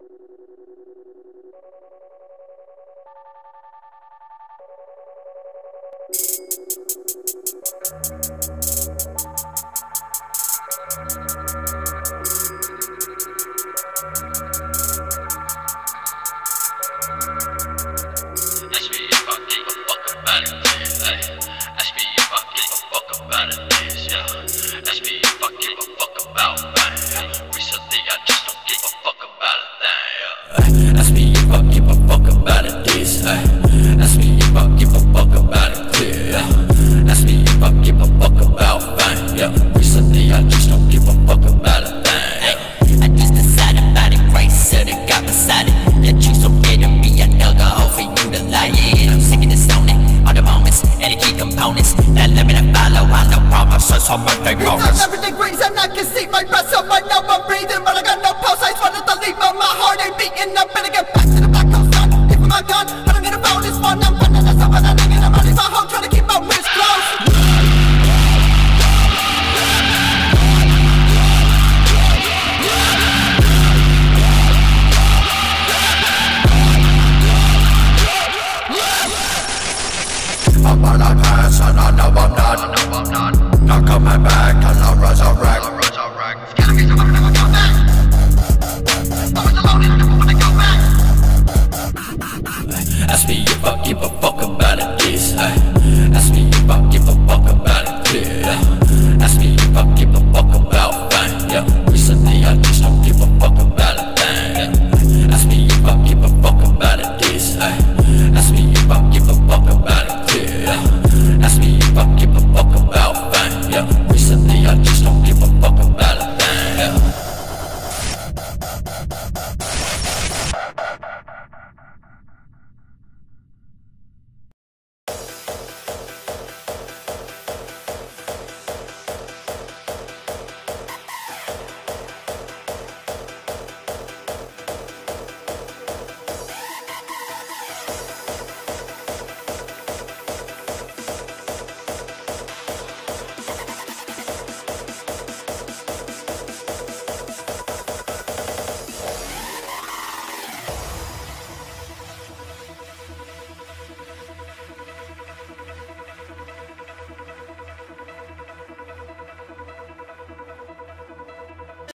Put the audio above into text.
Everything grieves and I can see my breath, so I know I'm breathing, but I got no pulse. I just wanted to leave, but my heart ain't beating. I'm gonna get back to the black hole sun, give me my gun.